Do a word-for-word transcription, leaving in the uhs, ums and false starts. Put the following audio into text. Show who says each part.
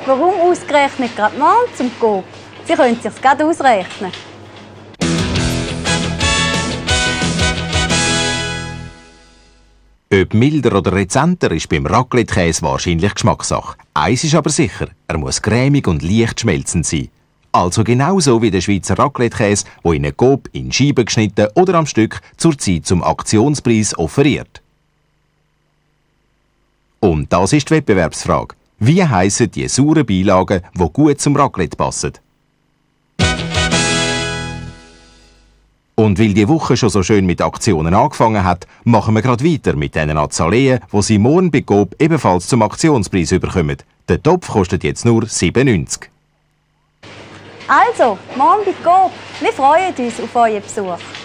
Speaker 1: Warum ausgerechnet gerade morgen zum Coop? Sie können es sich gerade ausrechnen.
Speaker 2: Ob milder oder rezenter ist beim Raclette-Käse wahrscheinlich Geschmackssache. Eins ist aber sicher, er muss cremig und leicht schmelzend sein. Also genauso wie der Schweizer Raclette-Käse, der in einem Coop in Scheiben geschnitten oder am Stück zurzeit zum Aktionspreis offeriert. Und das ist die Wettbewerbsfrage. Wie heissen die sauren Beilagen, die gut zum Raclette passen? Und weil die Woche schon so schön mit Aktionen angefangen hat, machen wir gerade weiter mit diesen Azaleen, die Sie morgen bei Coop ebenfalls zum Aktionspreis bekommen. Der Topf kostet jetzt nur sieben neunzig.
Speaker 1: Also, morgen bei Coop. Wir freuen uns auf euren Besuch.